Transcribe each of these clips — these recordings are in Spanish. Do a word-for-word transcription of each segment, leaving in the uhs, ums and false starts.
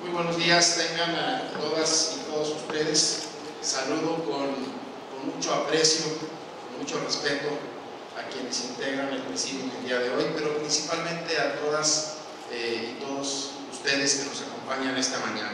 Muy buenos días, tengan a todas y todos ustedes. Saludo con, con mucho aprecio, con mucho respeto a quienes integran el presidium el día de hoy, pero principalmente a todas eh, y todos ustedes que nos acompañan esta mañana.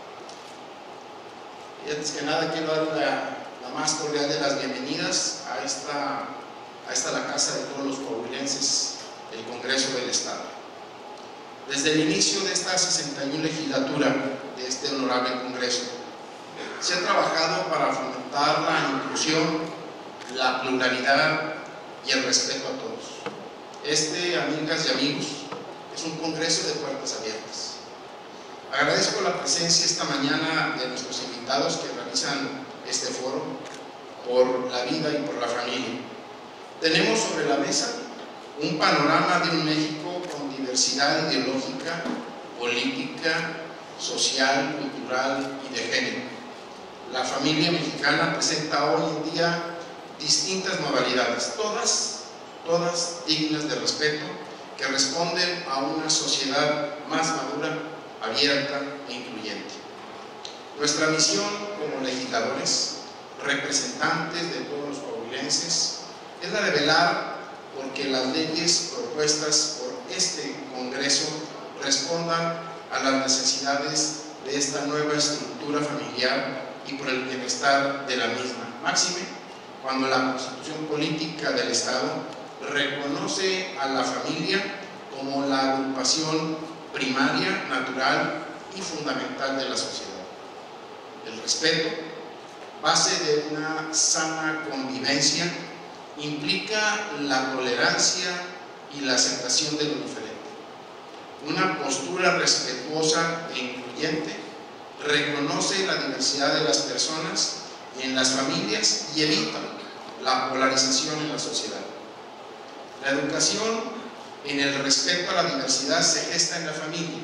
Y antes que nada quiero dar la, la más cordial de las bienvenidas a esta, a esta la casa de todos los coahuilenses, el Congreso del Estado. Desde el inicio de esta sesenta y una legislatura de este honorable Congreso, se ha trabajado para fomentar la inclusión, la pluralidad y el respeto a todos. Este, amigas y amigos, es un Congreso de puertas abiertas. Agradezco la presencia esta mañana de nuestros invitados que realizan este foro por la vida y por la familia. Tenemos sobre la mesa un panorama de un México con diversidad ideológica, política, social, cultural y de género. La familia mexicana presenta hoy en día distintas modalidades, todas, todas dignas de respeto, que responden a una sociedad más madura, abierta e incluyente. Nuestra misión como legisladores, representantes de todos los coahuilenses, es la de velar porque las leyes propuestas por este Congreso respondan a las necesidades de esta nueva estructura familiar y por el bienestar de la misma. Máxime, cuando la Constitución Política del Estado reconoce a la familia como la agrupación primaria, natural y fundamental de la sociedad. El respeto, base de una sana convivencia, implica la tolerancia y la aceptación de lo diferente. Una postura respetuosa e incluyente reconoce la diversidad de las personas en las familias y evita la polarización en la sociedad. La educación en el respeto a la diversidad se gesta en la familia.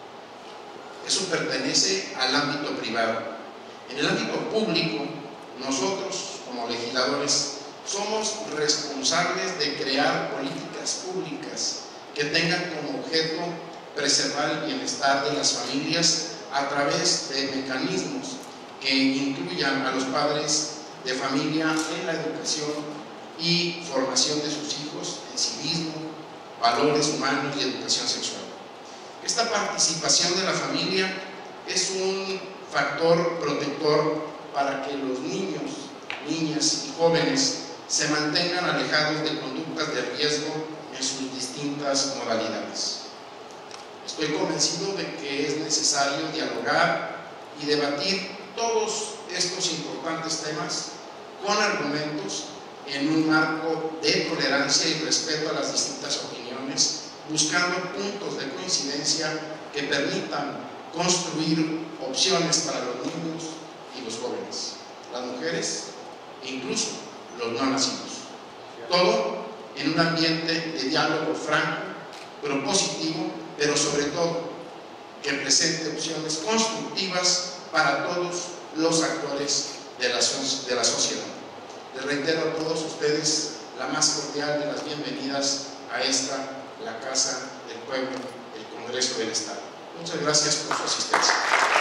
Eso pertenece al ámbito privado. En el ámbito público, nosotros como legisladores somos responsables de crear políticas públicas que tengan como objeto preservar el bienestar de las familias a través de mecanismos que incluyan a los padres de familia en la educación y formación de sus hijos en civismo, valores humanos y educación sexual. Esta participación de la familia es un factor protector para que los niños, niñas y jóvenes se mantengan alejados de conductas de riesgo en sus distintas modalidades. Estoy convencido de que es necesario dialogar y debatir todos estos importantes temas con argumentos en un marco de tolerancia y respeto a las distintas opiniones, buscando puntos de coincidencia que permitan construir opciones para los niños y los jóvenes, las mujeres e incluso los no nacidos. Todo en un ambiente de diálogo franco, propositivo, pero sobre todo que presente opciones constructivas para todos los actores de la, de la sociedad. Les reitero a todos ustedes la más cordial de las bienvenidas a esta, la Casa del Pueblo, el Congreso del Estado. Muchas gracias por su asistencia.